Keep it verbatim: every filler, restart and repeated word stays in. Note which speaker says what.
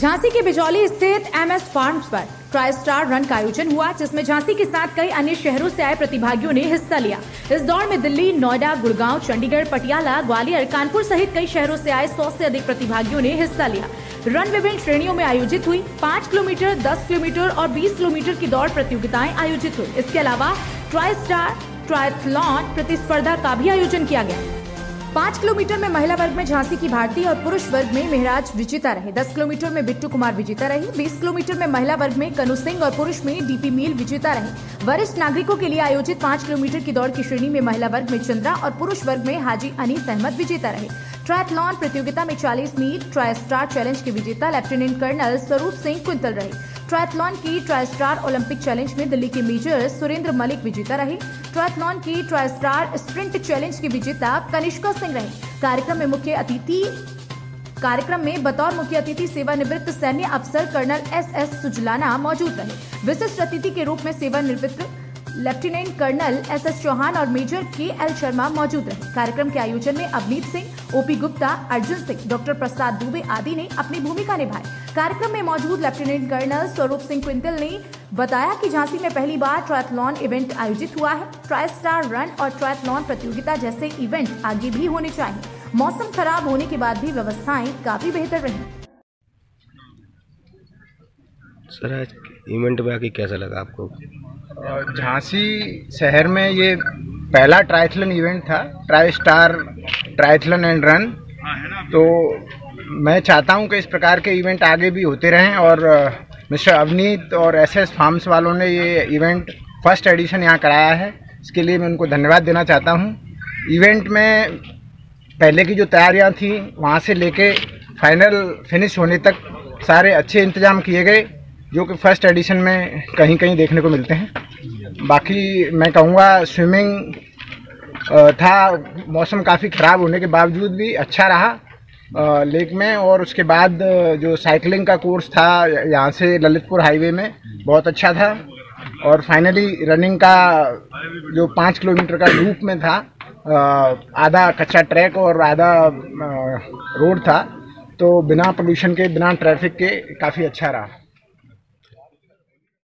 Speaker 1: झांसी के बिजौली स्थित MS farms पर ट्राई स्टार रन का आयोजन हुआ, जिसमें झांसी के साथ कई अन्य शहरों से आए प्रतिभागियों ने हिस्सा लिया। इस दौड़ में दिल्ली, नोएडा, गुड़गांव, चंडीगढ़, पटियाला, ग्वालियर, कानपुर सहित कई शहरों से आए सौ से अधिक प्रतिभागियों ने हिस्सा लिया। रन विभिन्न श्रेणियों में आयोजित हुई। पाँच किलोमीटर, दस किलोमीटर और बीस किलोमीटर की दौड़ प्रतियोगिताएं आयोजित हुई। इसके अलावा ट्राई स्टार ट्रायथलॉन प्रतिस्पर्धा का भी आयोजन किया गया। पाँच किलोमीटर में महिला वर्ग में झांसी की भारती और पुरुष वर्ग में मेहराज विजेता रहे। दस किलोमीटर में बिट्टू कुमार विजेता रही। बीस किलोमीटर में महिला वर्ग में कनु सिंह और पुरुष में डीपी मील विजेता रहे। वरिष्ठ नागरिकों के लिए आयोजित पाँच किलोमीटर की दौड़ की श्रेणी में महिला वर्ग में चंद्रा और पुरुष वर्ग में हाजी अनीस अहमद विजेता रहे। ट्रायथलॉन प्रतियोगिता में चालीस मील ट्राई स्टार चैलेंज के विजेता लेफ्टिनेंट कर्नल स्वरूप सिंह कुंतल रहे। ट्रायथलॉन की ट्राई स्टार ओलंपिक चैलेंज में दिल्ली के मेजर सुरेंद्र मलिक विजेता रहे। ट्रायथलॉन की ट्राई स्टार स्प्रिंट चैलेंज की विजेता कनिष्का सिंह रहे। कार्यक्रम में मुख्य अतिथि कार्यक्रम में बतौर मुख्य अतिथि सेवानिवृत्त सैन्य अफसर कर्नल एस एस सुजलाना मौजूद रहे। विशिष्ट अतिथि के रूप में सेवानिवृत्त lieutenant colonel S S Chauhan और मेजर के एल शर्मा मौजूद रहे। कार्यक्रम के आयोजन में अवनीत सिंह, ओपी गुप्ता, अर्जुन सिंह, डॉक्टर प्रसाद दुबे आदि ने अपनी भूमिका निभाई। कार्यक्रम में मौजूद lieutenant colonel Swaroop Singh quintal ने बताया कि झांसी में पहली बार ट्रायथलॉन इवेंट आयोजित हुआ है। ट्राई स्टार रन और ट्रायथलॉन प्रतियोगिता जैसे इवेंट आगे भी होने चाहिए। मौसम खराब होने के बाद भी व्यवस्थाएं काफी बेहतर रही।
Speaker 2: सर, आज इवेंट में आके कैसा लगा आपको?
Speaker 3: झांसी शहर में ये पहला ट्रायथलन इवेंट था, tri star triathlon and run. तो मैं चाहता हूं कि इस प्रकार के इवेंट आगे भी होते रहें और मिस्टर अवनीत और एसएस फार्म्स वालों ने ये इवेंट फर्स्ट एडिशन यहाँ कराया है, इसके लिए मैं उनको धन्यवाद देना चाहता हूं। इवेंट में पहले की जो तैयारियां थी वहाँ से लेके फाइनल फिनिश होने तक सारे अच्छे इंतजाम किए गए, जो कि फर्स्ट एडिशन में कहीं कहीं देखने को मिलते हैं। बाकी मैं कहूँगा स्विमिंग था, मौसम काफ़ी ख़राब होने के बावजूद भी अच्छा रहा लेक में। और उसके बाद जो साइकिलिंग का कोर्स था यहाँ से ललितपुर हाईवे में, बहुत अच्छा था। और फाइनली रनिंग का जो पाँच किलोमीटर का लूप में था, आधा कच्चा ट्रैक और आधा रोड था, तो बिना पोल्यूशन के, बिना ट्रैफिक के काफ़ी अच्छा रहा।